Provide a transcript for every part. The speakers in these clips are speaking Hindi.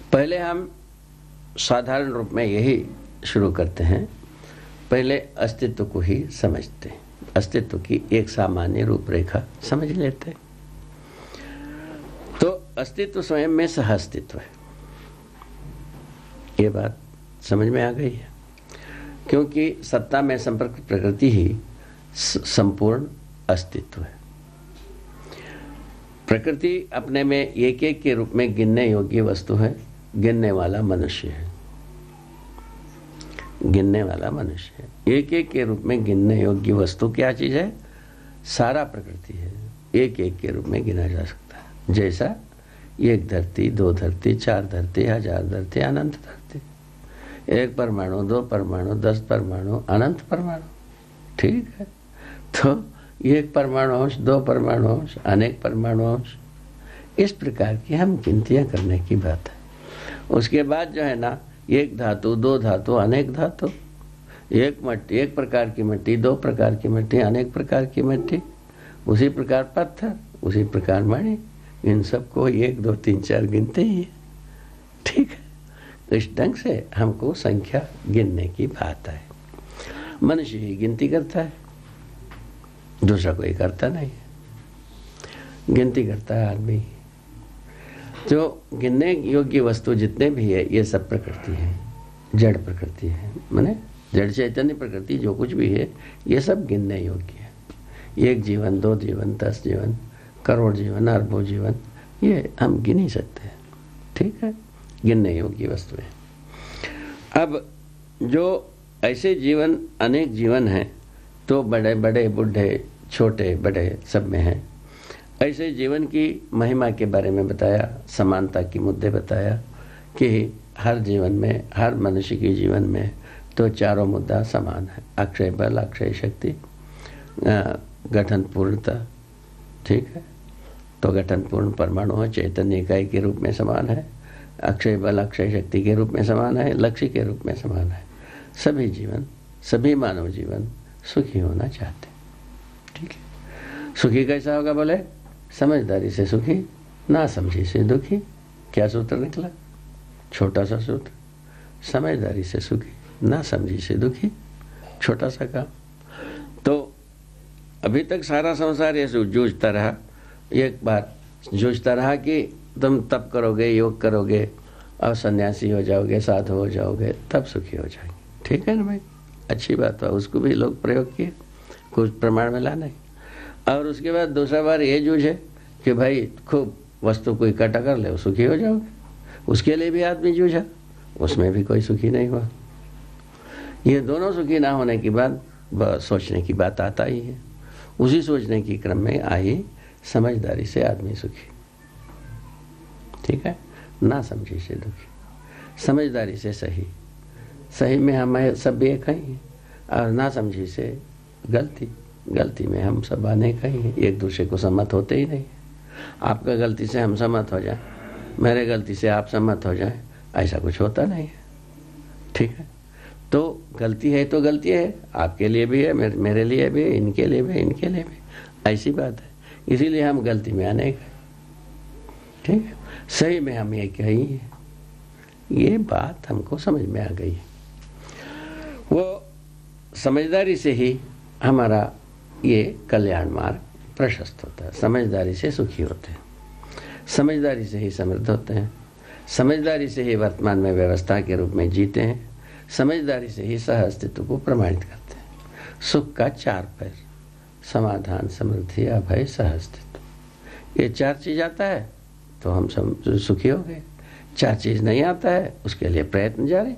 पहले हम साधारण रूप में यही शुरू करते हैं, पहले अस्तित्व को ही समझते हैं, अस्तित्व की एक सामान्य रूपरेखा समझ लेते हैं। तो अस्तित्व स्वयं में सह अस्तित्व है, ये बात समझ में आ गई है, क्योंकि सत्ता में संपर्क प्रकृति ही संपूर्ण अस्तित्व है। प्रकृति अपने में एक एक के रूप में गिनने योग्य वस्तु है, गिनने वाला मनुष्य है, गिनने वाला मनुष्य है। एक एक के रूप में गिनने योग्य वस्तु क्या चीज है? सारा प्रकृति है, एक एक के रूप में गिना जा सकता है। जैसा एक धरती, दो धरती, चार धरती, हजार धरती, अनंत धरती, एक परमाणु, दो परमाणु, 10 परमाणु, अनंत परमाणु। ठीक है, तो एक परमाणु अंश, दो परमाणु अंश, अनेक परमाणु अंश, इस प्रकार की हम गिनतियां करने की बात है। उसके बाद जो है ना, एक धातु, दो धातु, अनेक धातु, एक मट्टी, एक प्रकार की मिट्टी, दो प्रकार की मिट्टी, अनेक प्रकार की मिट्टी, उसी प्रकार पत्थर, उसी प्रकार मणि, इन सबको 1 2 3 4 गिनते ही है। ठीक है, इस ढंग से हमको संख्या गिनने की बात है। मनुष्य ही गिनती करता है, दूसरा कोई करता नहीं है, गिनती करता है आदमी। जो गिनने योग्य वस्तु जितने भी है, ये सब प्रकृति है, जड़ प्रकृति है, माने जड़ चैतन्य प्रकृति जो कुछ भी है, ये सब गिनने योग्य है। 1 जीवन, 2 जीवन, 10 जीवन, करोड़ जीवन, अरबों जीवन, ये हम गिन ही सकते हैं। ठीक है, गिनने योग्य वस्तु है। अब जो ऐसे जीवन, अनेक जीवन हैं, तो बड़े बड़े, बूढ़े, छोटे बड़े सब में हैं। ऐसे जीवन की महिमा के बारे में बताया, समानता की मुद्दे बताया कि हर जीवन में, हर मनुष्य के जीवन में तो चारों मुद्दा समान है। अक्षय बल, अक्षय शक्ति, गठन पूर्णता। ठीक है, तो गठन पूर्ण परमाणु है, चैतन्य इकाई के रूप में समान है, अक्षय बल, अक्षय शक्ति के रूप में समान है, लक्ष्य के रूप में समान है। सभी जीवन, सभी मानव जीवन सुखी होना चाहते हैं। ठीक है, सुखी कैसा होगा बोले? समझदारी से सुखी, ना समझी से दुखी। क्या सूत्र निकला? छोटा सा सूत्र, समझदारी से सुखी, ना समझी से दुखी, छोटा सा काम। तो अभी तक सारा संसार ये जूझता रहा, एक बार जूझता रहा कि तुम तप करोगे, योग करोगे और सन्यासी हो जाओगे, साधु हो जाओगे, तब सुखी हो जाएंगे। ठीक है ना भाई, अच्छी बात है, उसको भी लोग प्रयोग किए, कुछ प्रमाण मिला नहीं। और उसके बाद दूसरा बार ये जूझे कि भाई खूब वस्तु को इकट्ठा कर ले, सुखी हो जाओगे, उसके लिए भी आदमी जूझा, उसमें भी कोई सुखी नहीं हुआ। ये दोनों सुखी ना होने के बाद सोचने की बात आता ही है। उसी सोचने की क्रम में आई समझदारी से आदमी सुखी। ठीक है, ना समझी से दुखी, समझदारी से सही, सही में हम सब एक ही हैं, और ना समझी से गलती, गलती में हम सब अनेक ही हैं, एक दूसरे को सम्मत होते ही नहीं। आपका गलती से हम सम्मत हो जाए, मेरे गलती से आप सम्मत हो जाए, ऐसा कुछ होता नहीं है। ठीक है, तो गलती है तो गलती है, आपके लिए भी है, मेरे लिए भी, इनके लिए भी, इनके लिए भी, ऐसी बात है। इसीलिए हम गलती में अनेक हैं। ठीक है, सही में हम एक ही हैं। ये बात हमको समझ में आ गई है। वो समझदारी से ही हमारा ये कल्याण मार्ग प्रशस्त होता है। समझदारी से सुखी होते हैं, समझदारी से ही समृद्ध होते हैं, समझदारी से ही वर्तमान में व्यवस्था के रूप में जीते हैं, समझदारी से ही सह अस्तित्व को प्रमाणित करते हैं। सुख का 4 पैर, समाधान, समृद्धि, अभय, सह अस्तित्व। ये 4 चीज आता है तो हम सब सुखी हो गए। 4 चीज नहीं आता है, उसके लिए प्रयत्न जारी।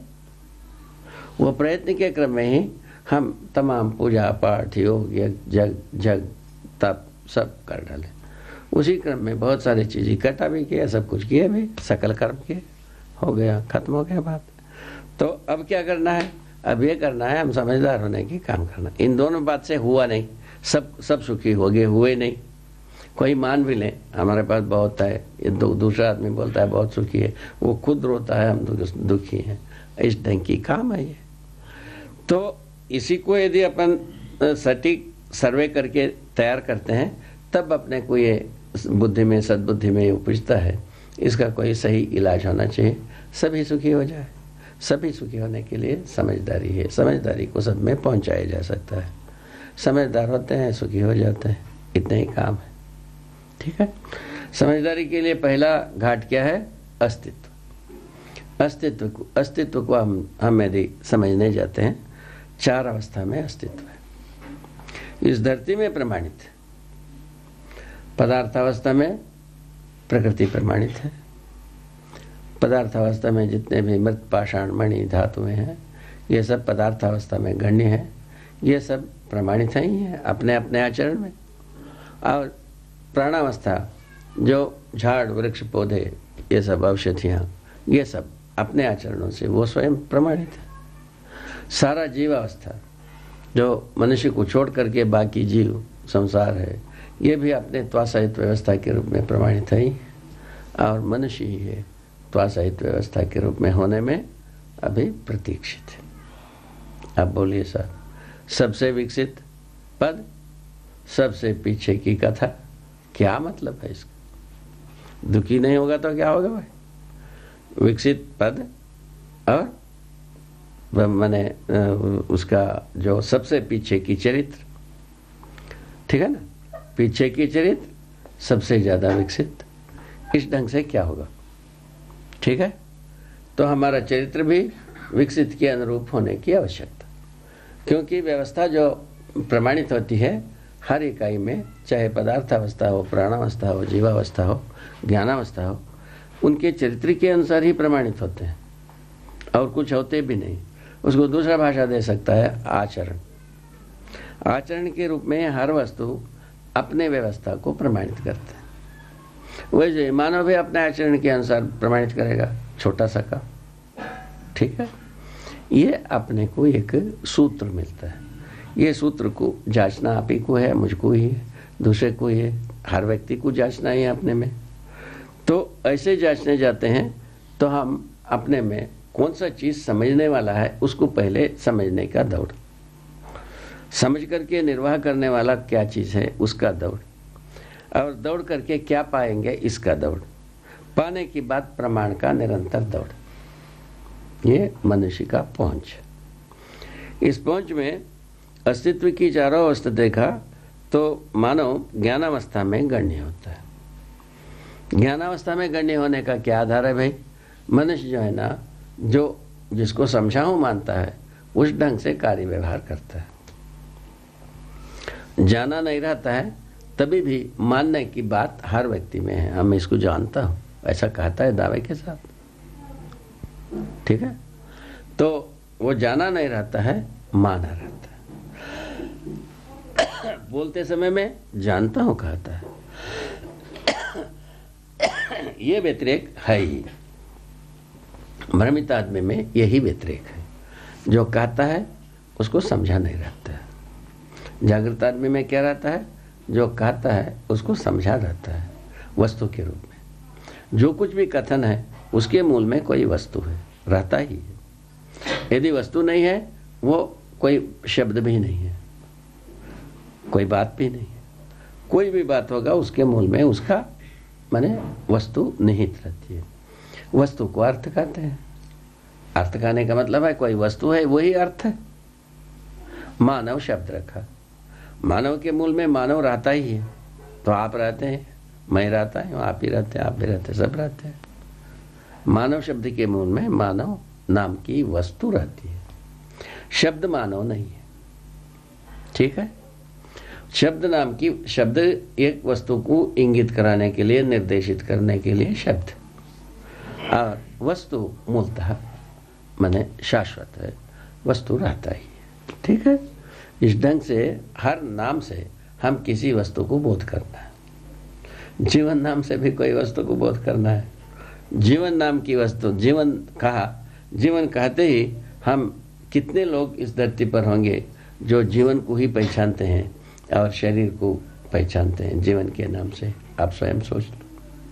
वो प्रयत्न के क्रम में ही हम तमाम पूजा पाठ, योग, जग जग तप सब कर डाले। उसी क्रम में बहुत सारी चीज इकट्ठा भी किया, सब कुछ किए भी, सकल कर्म किए, हो गया, खत्म हो गया बात। तो अब क्या करना है? अब ये करना है, हम समझदार होने की काम करना। इन दोनों बात से हुआ नहीं, सब सुखी हो गए, हुए नहीं। कोई मान भी ले हमारे पास बहुत है, ये दूसरा आदमी बोलता है बहुत सुखी है, वो खुद रोता है हम दुखी हैं, इस ढंग की काम है ये। तो इसी को यदि अपन सटीक सर्वे करके तैयार करते हैं, तब अपने को ये बुद्धि में, सद्बुद्धि में उपजता है, इसका कोई सही इलाज होना चाहिए। सभी सुखी हो जाए। सभी सुखी होने के लिए समझदारी है, समझदारी को सब में पहुंचाया जा सकता है। समझदार होते हैं अस्तित्व हो जाते हैं, इतना ही काम है। ठीक है। समझदारी के लिए पहला घाट क्या है? अस्तित्व। अस्तित्व को हम यदि समझने जाते हैं, 4 अवस्था में अस्तित्व है। इस धरती में प्रमाणित है। पदार्थावस्था में प्रकृति प्रमाणित है। पदार्थावस्था में जितने भी मृत पाषाण मणि धातुएं हैं, ये सब पदार्थावस्था में गण्य है। ये सब प्रमाणित ही है अपने अपने आचरण में। और प्राणावस्था, जो झाड़ वृक्ष पौधे, ये सब औषधियाँ, ये सब अपने आचरणों से वो स्वयं प्रमाणित है। सारा जीवावस्था, जो मनुष्य को छोड़ करके बाकी जीव संसार है, ये भी अपने त्वासहित व्यवस्था के रूप में प्रमाणित है। और मनुष्य ही है त्वासहित व्यवस्था के रूप में होने में अभी प्रतीक्षित है। अब बोलिए सर, सबसे विकसित पद, सबसे पीछे की कथा, क्या मतलब है इसका? दुखी नहीं होगा तो क्या होगा भाई? विकसित पद और मैंने उसका जो सबसे पीछे की चरित्र, ठीक है ना, पीछे की चरित्र सबसे ज्यादा विकसित, इस ढंग से क्या होगा? ठीक है। तो हमारा चरित्र भी विकसित के अनुरूप होने की आवश्यकता, क्योंकि व्यवस्था जो प्रमाणित होती है हर इकाई में, चाहे पदार्थावस्था हो, प्राणावस्था हो, जीवावस्था हो, ज्ञानावस्था हो, उनके चरित्र के अनुसार ही प्रमाणित होते हैं और कुछ होते भी नहीं। उसको दूसरा भाषा दे सकता है आचरण। आचरण के रूप में हर वस्तु अपने व्यवस्था को प्रमाणित करता है। वैसे मानव भी अपने आचरण के अनुसार प्रमाणित करेगा, छोटा सा का, ठीक है। ये अपने को एक सूत्र मिलता है। ये सूत्र को जांचना आप ही को है, मुझको ही है, दूसरे को ही है, हर व्यक्ति को जांचना ही है अपने में। तो ऐसे जांचने जाते हैं तो हम अपने में कौन सा चीज समझने वाला है उसको पहले समझने का दौड़, समझ करके निर्वाह करने वाला क्या चीज है उसका दौड़, और दौड़ करके क्या पाएंगे इसका दौड़, पाने की बात प्रमाण का निरंतर दौड़। ये मनुष्य का पहुंच। इस पहुंच में अस्तित्व की चारों अवस्था देखा तो मानव ज्ञानावस्था में गण्य होता है। ज्ञानावस्था में गण्य होने का क्या आधार है भाई? मनुष्य जो है ना, जो जिसको समझाऊं मानता है उस ढंग से कार्य व्यवहार करता है। जाना नहीं रहता है तभी भी मानने की बात हर व्यक्ति में है। हम इसको जानता हूं, ऐसा कहता है दावे के साथ, ठीक है। तो वो जाना नहीं रहता है, माना रहता है। बोलते समय में जानता हूं कहता है, ये व्यतिरेक है ही। भ्रमित आदमी में यही व्यतिरेक है, जो कहता है उसको समझा नहीं रहता है। जागृत आदमी में क्या रहता है? जो कहता है उसको समझा रहता है वस्तु के रूप में। जो कुछ भी कथन है उसके मूल में कोई वस्तु है, रहता ही है। यदि वस्तु नहीं है वो कोई शब्द भी नहीं है, कोई बात भी नहीं है। कोई भी बात होगा उसके मूल में उसका माने वस्तु निहित रहती है। वस्तु को अर्थ कहते हैं। अर्थ कहने का मतलब है कोई वस्तु है वही अर्थ है। मानव शब्द रखा, मानव के मूल में मानव रहता ही है। तो आप रहते हैं, मैं रहता हूं, आप ही रहते हैं, आप भी रहते हैं, सब रहते हैं। मानव शब्द के मूल में मानव नाम की वस्तु रहती है। शब्द मानव नहीं है, ठीक है। शब्द नाम की, शब्द एक वस्तु को इंगित कराने के लिए, निर्देशित करने के लिए शब्द, और वस्तु मूलतः माने शाश्वत है, वस्तु रहता ही है, ठीक है। इस ढंग से हर नाम से हम किसी वस्तु को बोध करना है। जीवन नाम से भी कोई वस्तु को बोध करना है। जीवन नाम की वस्तु, जीवन कहा, जीवन कहते ही हम कितने लोग इस धरती पर होंगे जो जीवन को ही पहचानते हैं और शरीर को पहचानते हैं जीवन के नाम से। आप स्वयं सोच लो।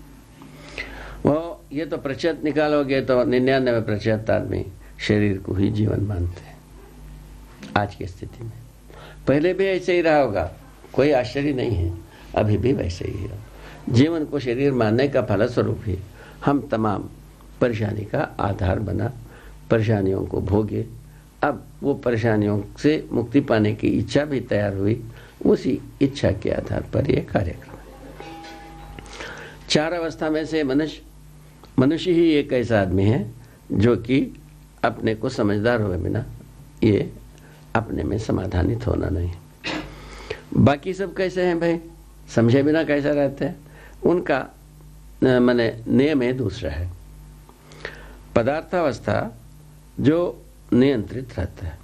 वो ये तो प्रतिशत निकालोगे तो 99% आदमी शरीर को ही जीवन मानते हैं आज की स्थिति में। पहले भी ऐसे ही रहा होगा, कोई आश्चर्य नहीं है, अभी भी वैसे ही है। जीवन को शरीर मानने का फलस्वरूप ही हम तमाम परेशानी का आधार बना, परेशानियों को भोगे। अब वो परेशानियों से मुक्ति पाने की इच्छा भी तैयार हुई, उसी इच्छा के आधार पर यह कार्यक्रम है। 4 अवस्था में से मनुष्य ही एक ऐसा आदमी है जो कि अपने को समझदार हुए बिना ये अपने में समाधानित होना नहीं। बाकी सब कैसे हैं भाई, समझे बिना कैसा रहते हैं, उनका माने नियम है दूसरा है। पदार्थावस्था जो नियंत्रित रहता है,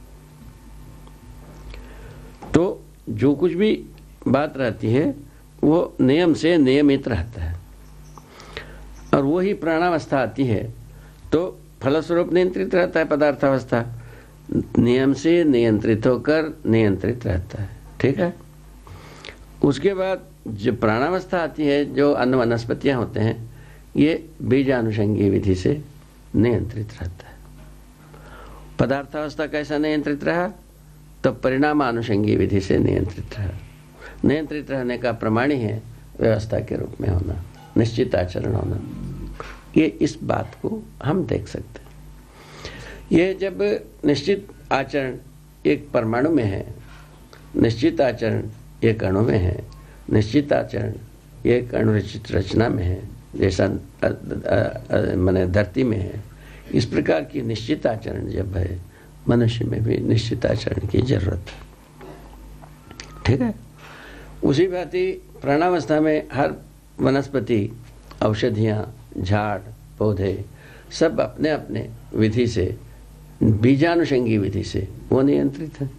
तो जो कुछ भी बात रहती है वो नियम से नियमित रहता है, और वो ही प्राणावस्था आती है तो फलस्वरूप नियंत्रित रहता है। पदार्थावस्था नियम से नियंत्रित होकर नियंत्रित रहता है, ठीक है। उसके बाद जो प्राणावस्था आती है, जो अन्न वनस्पतियां होते हैं, ये बीजानुषंगी विधि से नियंत्रित रहता है। पदार्थावस्था कैसा नियंत्रित रहा, तो परिणामानुषंगी विधि से नियंत्रित रहा। नियंत्रित रहने का प्रमाण ही है व्यवस्था के रूप में होना, निश्चित आचरण होना। ये इस बात को हम देख सकते हैं। ये जब निश्चित आचरण एक परमाणु में है, निश्चित आचरण एक अणु में है, निश्चित आचरण एक अणुरचित रचना में है, जैसा माने धरती में है, इस प्रकार की निश्चित आचरण जब है, मनुष्य में भी निश्चित आचरण की जरूरत है, ठीक है। उसी भांति प्राणावस्था में हर वनस्पति, औषधियाँ, झाड़, पौधे सब अपने अपने विधि से, बीजानुषंगी विधि से वो नियंत्रित है।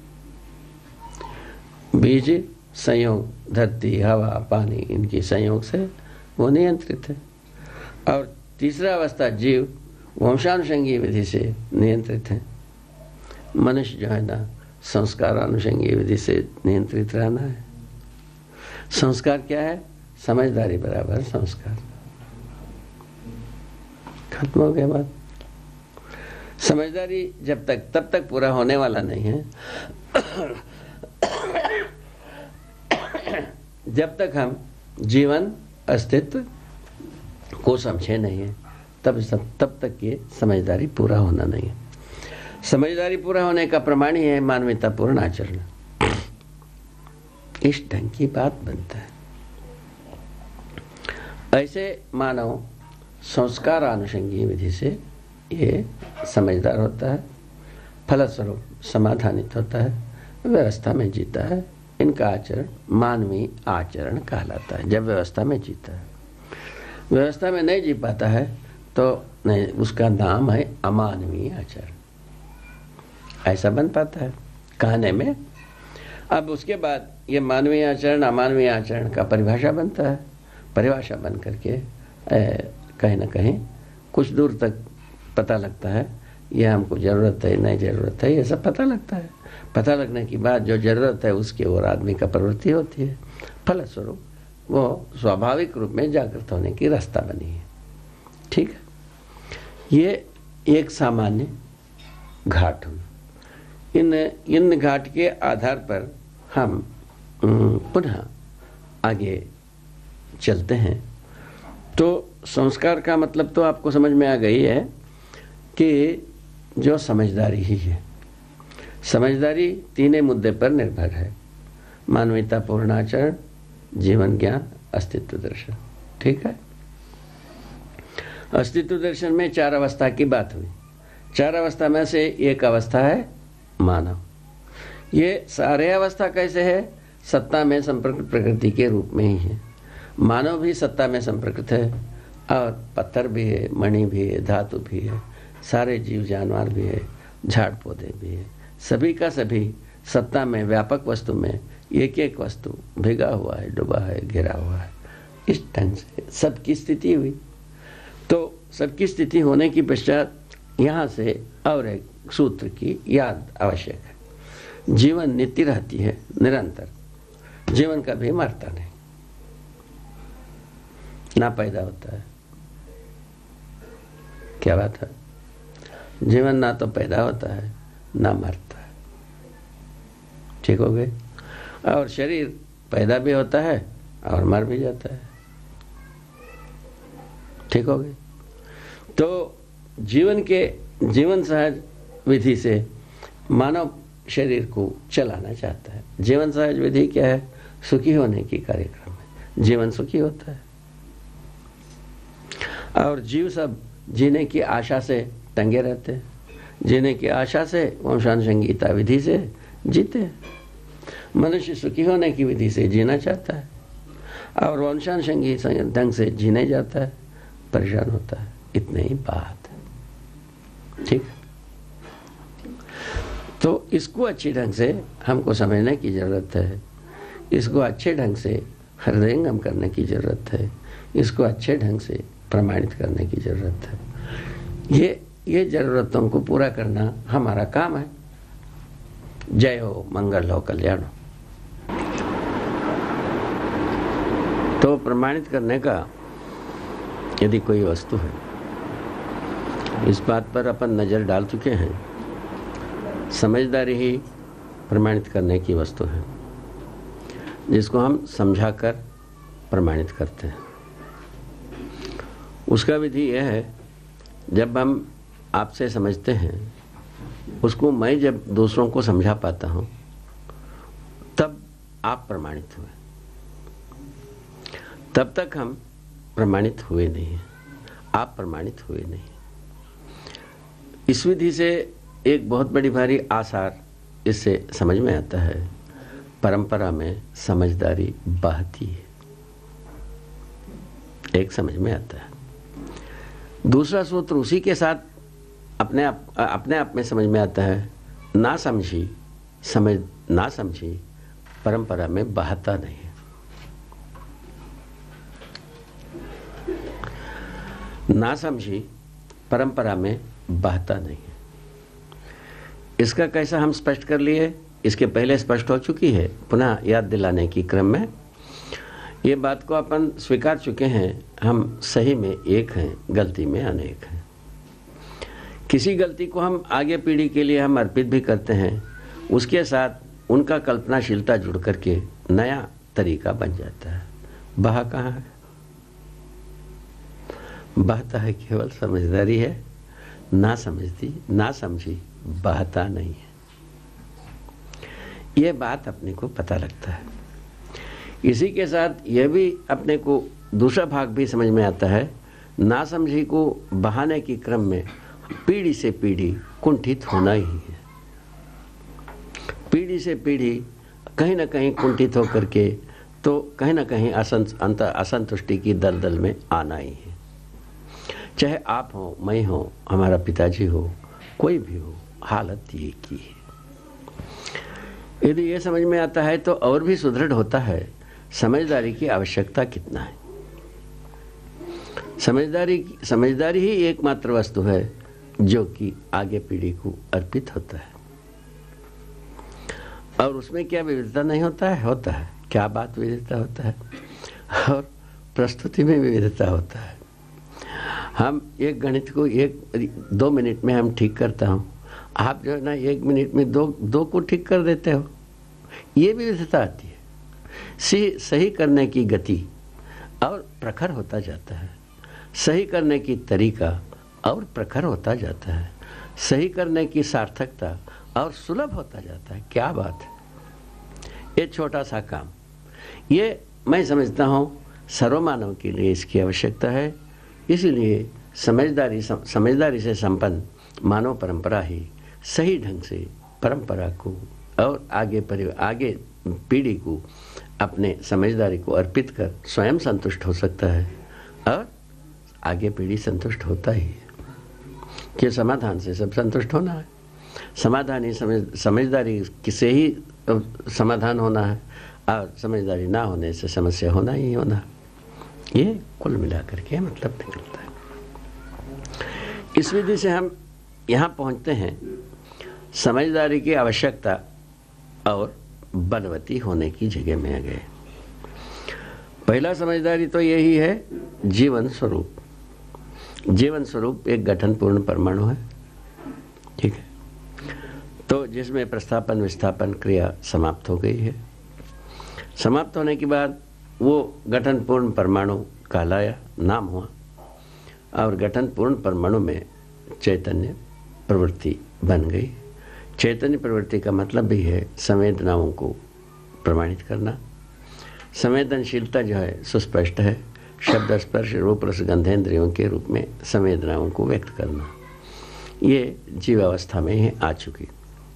बीज संयोग, धरती, हवा, पानी, इनकी संयोग से वो नियंत्रित है। और तीसरा अवस्था जीव वंशानुषंगी विधि से नियंत्रित है। मनुष्य जो है ना, संस्कारानुषंगी विधि से नियंत्रित रहना है। संस्कार क्या है? समझदारी बराबर संस्कार। खत्म हो गया बात। समझदारी जब तक तब तक पूरा होने वाला नहीं है जब तक हम जीवन अस्तित्व को समझे नहीं है, तब तक ये समझदारी पूरा होना नहीं है। समझदारी पूरा होने का प्रमाण ही है मानवतापूर्ण आचरण। इस ढंग की बात बनता है। ऐसे मानव संस्कार अनुषंगी विधि से ये समझदार होता है, फलस्वरूप समाधानित होता है, व्यवस्था में जीता है। इनका आचरण मानवीय आचरण कहलाता है। जब व्यवस्था में जीता है, व्यवस्था में नहीं जी पाता है तो नहीं, उसका नाम है अमानवीय आचरण। ऐसा बन पाता है कहने में। अब उसके बाद ये मानवीय आचरण अमानवीय आचरण का परिभाषा बनता है। परिभाषा बन करके कहीं ना कहीं कुछ दूर तक पता लगता है, ये हमको ज़रूरत है नहीं ज़रूरत है, ये सब पता लगता है। पता लगने के बाद जो ज़रूरत है उसकी ओर आदमी का प्रवृत्ति होती है। फलस्वरूप वो स्वाभाविक रूप में जागृत होने की रास्ता बनी है, ठीक है। ये एक सामान्य घाट हुई। इन घाट के आधार पर हम पुनः आगे चलते हैं। तो संस्कार का मतलब तो आपको समझ में आ गई है कि जो समझदारी ही है। समझदारी तीन मुद्दे पर निर्भर है: मानवतापूर्ण आचरण, जीवन ज्ञान, अस्तित्व दर्शन, ठीक है। अस्तित्व दर्शन में 4 अवस्था की बात हुई। 4 अवस्था में से एक अवस्था है मानव। ये सारे अवस्था कैसे है? सत्ता में संप्रकृत प्रकृति के रूप में ही है। मानव भी सत्ता में संप्रकृत है, और पत्थर भी है, मणि भी है, धातु भी है, सारे जीव जानवर भी है, झाड़ पौधे भी है। सभी का सभी सत्ता में, व्यापक वस्तु में एक एक वस्तु भिगा हुआ है, डूबा है, घिरा हुआ है। इस ढंग से सबकी स्थिति हुई। तो सबकी स्थिति होने की पश्चात यहाँ से और एक सूत्र की याद आवश्यक है। जीवन नित्य रहती है, निरंतर। जीवन कभी मरता नहीं, ना पैदा होता है। क्या बात है? जीवन ना तो पैदा होता है ना मरता है, ठीक हो गए। और शरीर पैदा भी होता है और मर भी जाता है, ठीक हो गए। तो जीवन सहज विधि से मानव शरीर को चलाना चाहता है। जीवन सहज विधि क्या है? सुखी होने की कार्यक्रम है। जीवन सुखी होता है और जीव सब जीने की आशा से टंगे रहते हैं, जीने की आशा से वंशानुसंगीता विधि से जीते हैं। मनुष्य सुखी होने की विधि से जीना चाहता है और वंशानुसंगी ढंग से जीने जाता है, परेशान होता है। इतनी ही बात है, ठीक। तो इसको अच्छी ढंग से हमको समझने की जरूरत है, इसको अच्छे ढंग से हृदयंगम करने की जरूरत है, इसको अच्छे ढंग से प्रमाणित करने की जरूरत है। ये जरूरतों को पूरा करना हमारा काम है। जय हो, मंगल हो, कल्याण हो। तो प्रमाणित करने का यदि कोई वस्तु है, इस बात पर अपन नजर डाल चुके हैं, समझदारी ही प्रमाणित करने की वस्तु है, जिसको हम समझाकर प्रमाणित करते हैं। उसका विधि यह है, जब हम आपसे समझते हैं, उसको मैं जब दूसरों को समझा पाता हूं, तब आप प्रमाणित हुए। तब तक हम प्रमाणित हुए नहीं हैं, आप प्रमाणित हुए नहीं। इस विधि से एक बहुत बड़ी भारी आसार इससे समझ में आता है। परंपरा में समझदारी बहती है, एक समझ में आता है। दूसरा सूत्र उसी के साथ अपने आप में समझ में आता है। ना समझी परंपरा में बहता नहीं है। ना समझी परंपरा में बहता नहीं है। इसका कैसा हम स्पष्ट कर लिए, इसके पहले स्पष्ट हो चुकी है। पुनः याद दिलाने की क्रम में ये बात को अपन स्वीकार चुके हैं, हम सही में एक हैं, गलती में अनेक हैं। किसी गलती को हम आगे पीढ़ी के लिए हम अर्पित भी करते हैं, उसके साथ उनका कल्पनाशीलता जुड़ करके नया तरीका बन जाता है। बहा कहाँ है? बहता है केवल समझदारी है। ना समझी बहता नहीं है। यह बात अपने को पता लगता है। इसी के साथ यह भी अपने को दूसरा भाग भी समझ में आता है। ना समझी को बहाने के क्रम में पीढ़ी से पीढ़ी कुंठित होना ही है। पीढ़ी से पीढ़ी कहीं ना कहीं कुंठित होकर के तो कहीं ना कहीं असंतुष्टि की दलदल में आना ही है। चाहे आप हो, मैं हो, हमारा पिताजी हो, कोई भी हो, हालत ये की है। यदि ये समझ में आता है तो और भी सुदृढ़ होता है समझदारी की आवश्यकता कितना है। समझदारी ही एकमात्र वस्तु है जो कि आगे पीढ़ी को अर्पित होता है। और उसमें क्या विविधता नहीं होता है? होता है। क्या बात विविधता होता है? और प्रस्तुति में विविधता होता है। हम एक गणित को 1-2 मिनट में हम ठीक करता हूँ, आप जो है ना 1 मिनट में दो को ठीक कर देते हो। ये विविधता आती है। सही करने की गति और प्रखर होता जाता है, सही करने की तरीका और प्रखर होता जाता है, सही करने की सार्थकता और सुलभ होता जाता है। क्या बात है! ये छोटा सा काम, ये मैं समझता हूँ सर्वमानव के लिए इसकी आवश्यकता है। इसीलिए समझदारी से संपन्न मानव परंपरा ही सही ढंग से परंपरा को और आगे पीढ़ी को अपने समझदारी को अर्पित कर स्वयं संतुष्ट हो सकता है और आगे पीढ़ी संतुष्ट होता ही है कि समाधान से सब संतुष्ट होना है। समाधान ही समझदारी से ही समाधान होना है और समझदारी ना होने से समस्या होना ही होना। ये कुल मिलाकर के मतलब निकलता है। इस विधि से हम यहाँ पहुँचते हैं समझदारी की आवश्यकता और बलवती होने की जगह में आ गए। पहला समझदारी तो यही है, जीवन स्वरूप। जीवन स्वरूप एक गठनपूर्ण परमाणु है, ठीक है। तो जिसमें प्रस्थापन विस्थापन क्रिया समाप्त हो गई है। समाप्त होने के बाद वो गठनपूर्ण परमाणु कहलाया, नाम हुआ। और गठन पूर्ण परमाणु में चैतन्य प्रवृत्ति बन गई। चैतन्य प्रवृत्ति का मतलब भी है संवेदनाओं को प्रमाणित करना। संवेदनशीलता जो है सुस्पष्ट है, शब्द स्पर्श रूप रस गंधेंद्रियों के रूप में संवेदनाओं को व्यक्त करना, ये जीवावस्था में ही आ चुकी।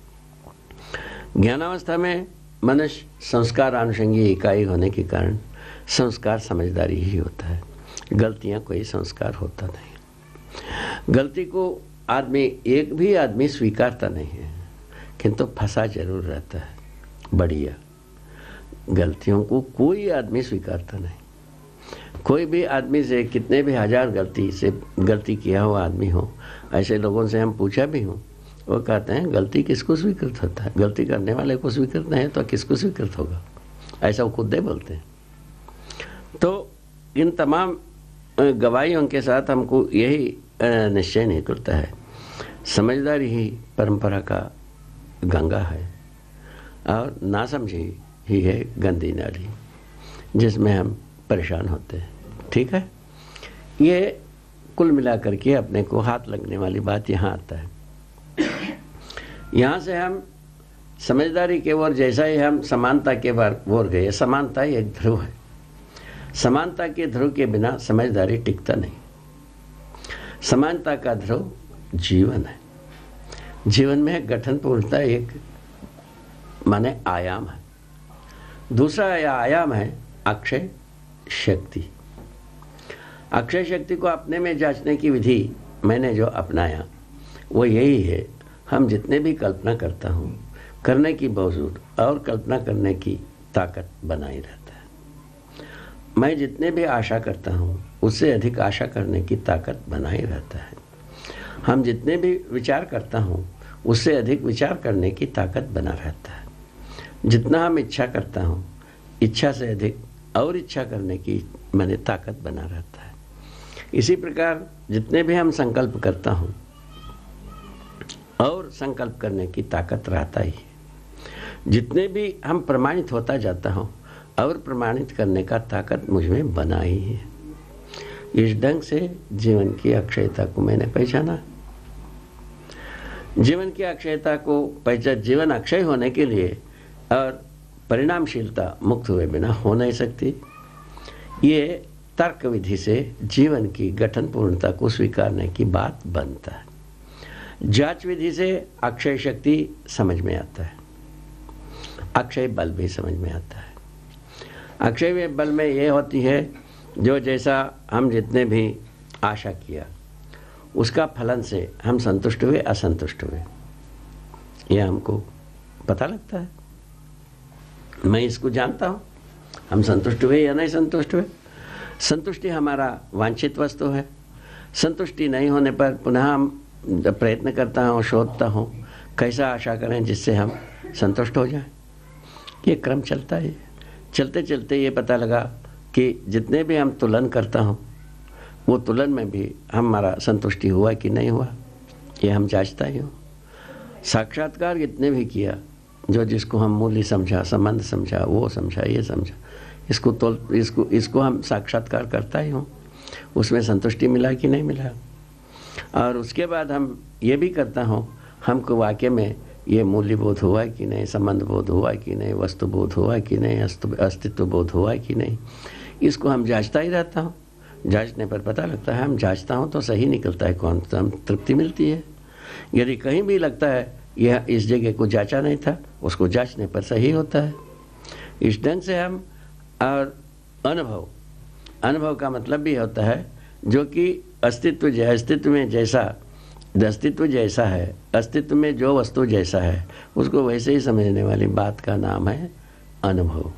ज्ञानावस्था में मनुष्य संस्कार आनुषंगी इकाई होने के कारण संस्कार समझदारी ही होता है, गलतियां कोई संस्कार होता नहीं। गलती को आदमी एक भी आदमी स्वीकारता नहीं है, किंतु फंसा जरूर रहता है। बढ़िया, गलतियों को कोई आदमी स्वीकारता नहीं। कोई भी आदमी से कितने भी हजार गलती किया हुआ आदमी हो, ऐसे लोगों से हम पूछा भी हो, वो कहते हैं गलती किसको स्वीकृत होता है, गलती करने वाले को स्वीकृत नहीं तो किसको स्वीकृत होगा, ऐसा वो खुद ही बोलते हैं। तो इन तमाम गवाहियों के साथ हमको यही निश्चय निकलता है, समझदारी ही परंपरा का गंगा है और नासमझी ही है गंदी नाली जिसमें हम परेशान होते हैं। ठीक है, ये कुल मिलाकर के अपने को हाथ लगने वाली बात यहाँ आता है। यहाँ से हम समझदारी के ओर जैसा ही हम समानता के ओर गए, समानता ही एक ध्रुव है, समानता के ध्रुव के बिना समझदारी टिकता नहीं। समानता का ध्रुव जीवन है। जीवन में गठन पूर्णता एक माने आयाम है। दूसरा आयाम है अक्षय शक्ति। अक्षय शक्ति को अपने में जांचने की विधि मैंने जो अपनाया वो यही है, हम जितने भी कल्पना करता हूँ करने की बावजूद और कल्पना करने की ताकत बनाई रहता है। मैं जितने भी आशा करता हूँ उससे अधिक आशा करने की ताकत बनाई रहता है। हम जितने भी विचार करता हूँ उससे अधिक विचार करने की ताकत बना रहता है। जितना हम इच्छा करता हूँ, इच्छा से अधिक और इच्छा करने की मैंने ताकत बना रहता है। इसी प्रकार जितने भी हम संकल्प करता हूँ और संकल्प करने की ताकत रहता ही है। जितने भी हम प्रमाणित होता जाता हूँ और प्रमाणित करने का ताकत मुझ में बना ही है। इस ढंग से जीवन की अक्षयता को मैंने पहचाना। जीवन की अक्षयता को पहचान, जीवन अक्षय होने के लिए और परिणामशीलता मुक्त हुए बिना हो नहीं सकती। ये तर्क विधि से जीवन की गठन पूर्णता को स्वीकारने की बात बनता है। जांच विधि से अक्षय शक्ति समझ में आता है, अक्षय बल भी समझ में आता है। अक्षय बल में ये होती है जो जैसा हम जितने भी आशा किया उसका फलन से हम संतुष्ट हुए असंतुष्ट हुए, यह हमको पता लगता है। मैं इसको जानता हूँ, हम संतुष्ट हुए या नहीं संतुष्ट हुए। संतुष्टि हमारा वांछित वस्तु है। संतुष्टि नहीं होने पर पुनः हम प्रयत्न करता हूँ, शोधता हूँ कैसा आशा करें जिससे हम संतुष्ट हो जाएं। ये क्रम चलता है। चलते चलते ये पता लगा कि जितने भी हम तुलन करता हूँ वो तुलन में भी हमारा संतुष्टि हुआ कि नहीं हुआ, ये हम जांचता ही हूँ। साक्षात्कार जितने भी किया, जो जिसको हम मूल्य समझा, संबंध समझा, वो समझा, ये समझा, इसको हम साक्षात्कार करता ही हूँ, उसमें संतुष्टि मिला कि नहीं मिला। और उसके बाद हम ये भी करता हूँ, हमको वाक्य में ये मूल्य बोध हुआ कि नहीं, संबंध बोध हुआ कि नहीं, वस्तु बोध हुआ कि नहीं, अस्तित्व बोध हुआ कि नहीं, इसको हम जांचता ही रहता हूँ। जांचने पर पता लगता है, हम जांचता हूँ तो सही निकलता है, कौन सा हम तृप्ति मिलती है। यदि कहीं भी लगता है यह इस जगह को जांचा नहीं था, उसको जांचने पर सही होता है। इस ढंग से हम और अनुभव का मतलब भी होता है जो कि अस्तित्व में जैसा है, अस्तित्व में जो वस्तु जैसा है उसको वैसे ही समझने वाली बात का नाम है अनुभव।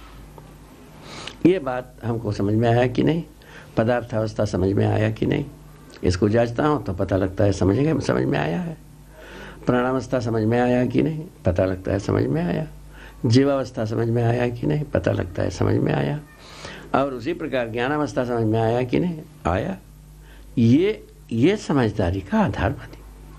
ये बात हमको समझ में आया कि नहीं, पदार्थावस्था समझ में आया कि नहीं, इसको जांचता हूँ तो पता लगता है समझ में आया है। प्राणावस्था समझ में आया कि नहीं, पता लगता है समझ में आया। जीवावस्था समझ में आया कि नहीं, पता लगता है समझ में आया। और उसी प्रकार ज्ञानावस्था समझ में आया कि नहीं, आया। ये समझदारी का आधार बनी।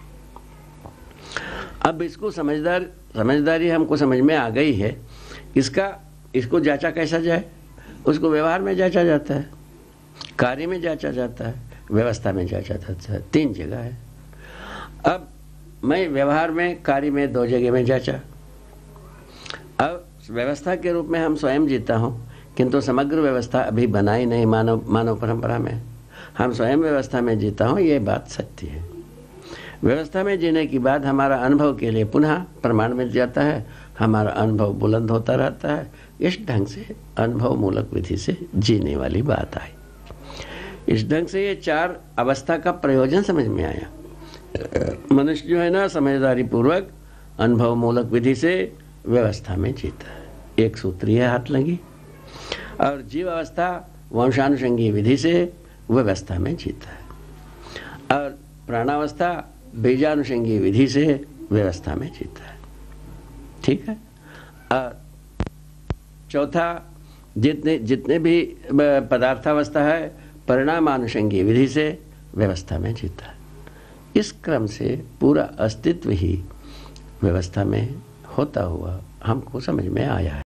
अब इसको समझदारी हमको समझ में आ गई है, इसको जांचा कैसा जाए, उसको व्यवहार में जांचा जाता है, कार्य में जांचा जाता है, व्यवस्था में जाता था, 3 जगह है। अब मैं व्यवहार में, कार्य में 2 जगह में जाचा। अब व्यवस्था के रूप में हम स्वयं जीता हूँ, किंतु समग्र व्यवस्था अभी बनाई नहीं मानव परंपरा में। हम स्वयं व्यवस्था में जीता हूँ, ये बात सत्य है। व्यवस्था में जीने के बाद हमारा अनुभव के लिए पुनः प्रमाण मिल जाता है, हमारा अनुभव बुलंद होता रहता है। इस ढंग से अनुभव मूलक विधि से जीने वाली बात आई। इस ढंग से ये 4 अवस्था का प्रयोजन समझ में आया। मनुष्य जो है ना, समझदारी पूर्वक अनुभव मूलक विधि से व्यवस्था में जीता है, एक सूत्रीय हाथ लगी। और जीव अवस्था वंशानुषंगी विधि से व्यवस्था में जीता है, और प्राणावस्था बीजानुषंगी विधि से व्यवस्था में जीता है। ठीक है। और चौथा, जितने भी पदार्थावस्था है परिणामानुषंगी विधि से व्यवस्था में जीता है। इस क्रम से पूरा अस्तित्व ही व्यवस्था में होता हुआ हमको समझ में आया है।